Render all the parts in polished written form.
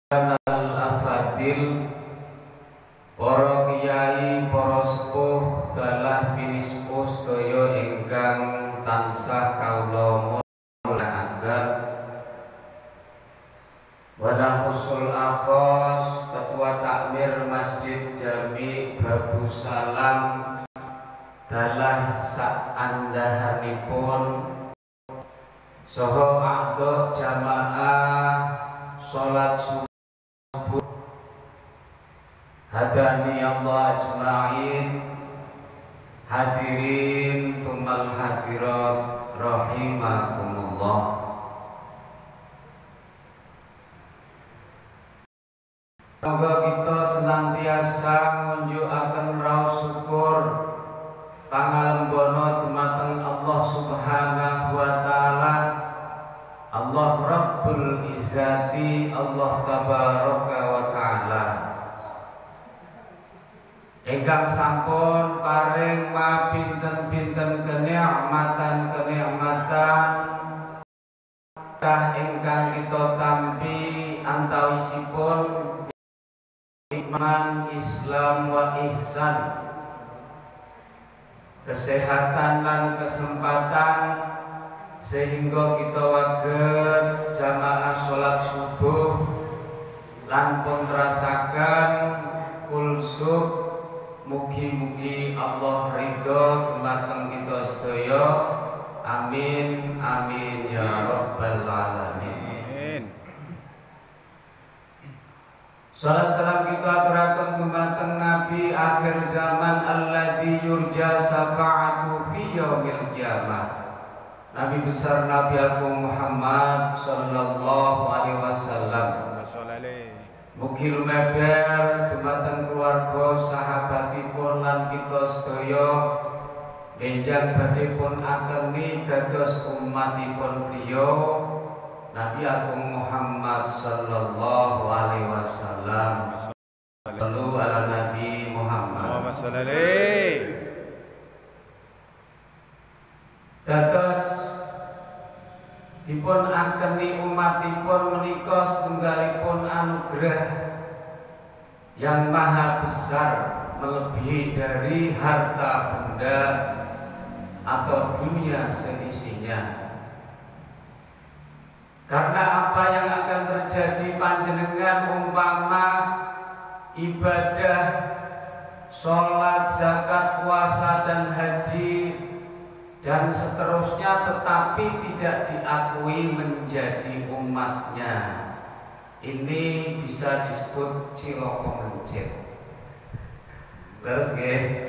Al-Afadil, para kiai, para sepuh, dalah pinispuh sedaya ingkang tansah kawula mulyakaken. Wala husul akhos Ketua Takmir Masjid Jami Babu Salam dalah saandahanipun saha a'dha jamaah salat subuh. Hadani Allah ajma'in, hadirin summal hadirat rahimakumullah. Semoga kita senantiasa ngunjukaken raos syukur pangalembono dumateng Allah Subhanahu wa taala, Allah Rabbul Izzati, Allah Tabaraka wa taala. Ingkang sampun paring mapinten-pinten kenikmatan ingkang kita tampi antawisipun iman, Islam wa ihsan, kesehatan dan kesempatan sehingga kita waget jamaah sholat subuh lan pun terasakan kulsub. Mugi-mugi Allah ridho dumateng kita sedaya. Amin amin ya rabbal alamin. Salat salam kita aturaken dumateng Nabi akhir zaman alladzi yurja syafa'atu fi yaumil qiyamah, Nabi besar Nabi Agung Muhammad sallallahu alaihi wasallam. Mugi lumeber dumateng keluarga sahabatipun lan kita sedaya benjang badhe pun akeni dados umatipun beliau Nabi Agung Muhammad sallallahu alaihi wasallam. Sallu ala Nabi Muhammad. Dados dipun akeni umatipun menika setunggalipun anugerah yang maha besar, melebihi dari harta benda atau dunia seisinya. Karena apa yang akan terjadi panjenengan umpama ibadah sholat, zakat, puasa dan haji dan seterusnya tetapi tidak diakui menjadi umatnya, ini bisa disebut ciloko mencit. Terus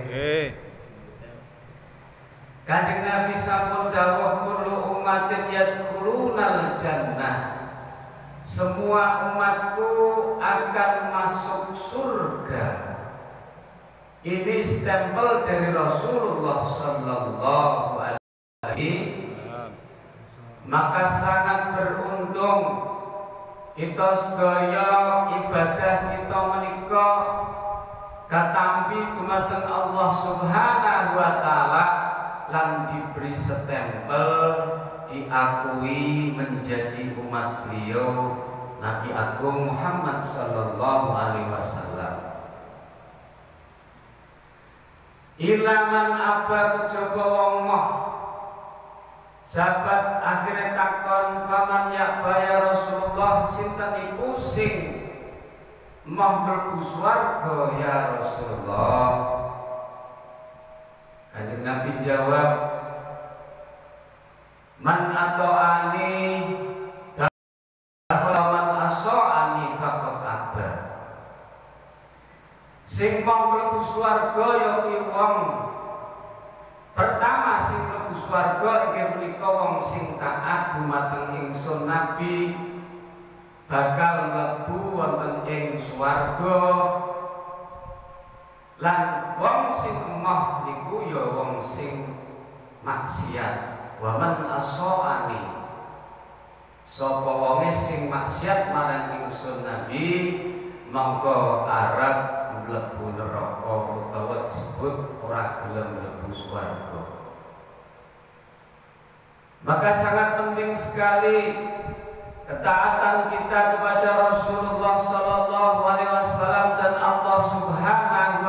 Kanjeng Nabi sampun dawuh kullu ummatin yadkhulunal jannah, semua umatku akan masuk surga. Ini stempel dari Rasulullah sallallahu alaihi wasallam. Maka sangat beruntung kita sedaya ibadah kita menika katampi dumateng Allah Subhanahu wa taala lan diberi stempel diakui menjadi umat beliau Nabi Agung Muhammad sallallahu alaihi wasallam. Ilaman apa kejaba wong moh. Sahabat akhirnya takon faman ya baya Rasulullah, sinten iku sing moh mlebu swarga ya Rasulullah. Kanjeng Nabi jawab, man ato'ani dakhala man aso'ani faqad aba. Sing mau mlebu swarga ya kuwi wong pertama sing mlebu swarga inggih punika wong sing taat dumateng ingsun Nabi, bakal mlebu wonten ing swarga. Lan wong sing emoh niku ya wong sing maksiat. Wa man aso'ani, sapa wonge sing maksiat marang ingsun Nabi mongko arep mlebu neraka utawa disebut ora gelem mlebu swarga. Maka sangat penting sekali ketaatan kita kepada Rasulullah sallallahu alaihi wasallam dan Allah Subhanahu